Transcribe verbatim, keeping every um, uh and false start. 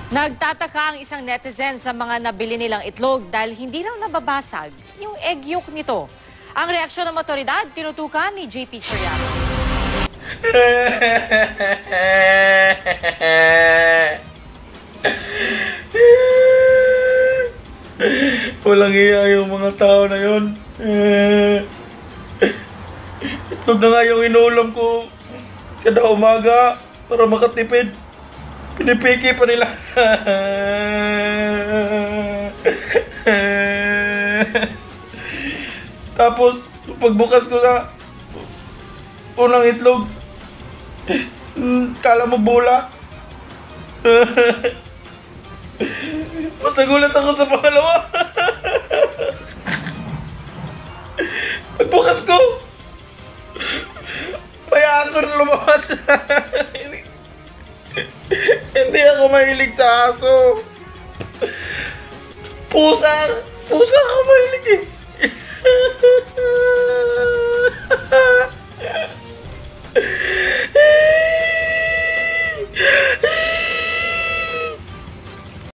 Nagtataka ang isang netizen sa mga nabili nilang itlog dahil hindi raw nababasag yung egg yolk nito. Ang reaksyon ng otoridad, tinutukan ni J P Soriano. Walang iya yung mga tao na yun. Itlog na nga yung inuulam ko kada umaga para makatipid. Pinipiki pa nila. Tapos, pagbukas ko sa unang itlog, kala mo bola. Mas nagulat ako sa pangalawa. Pagbukas ko, may aso na lumabas. Hindi ako mahilig sa aso. Pusa. Pusa ako mahilig eh.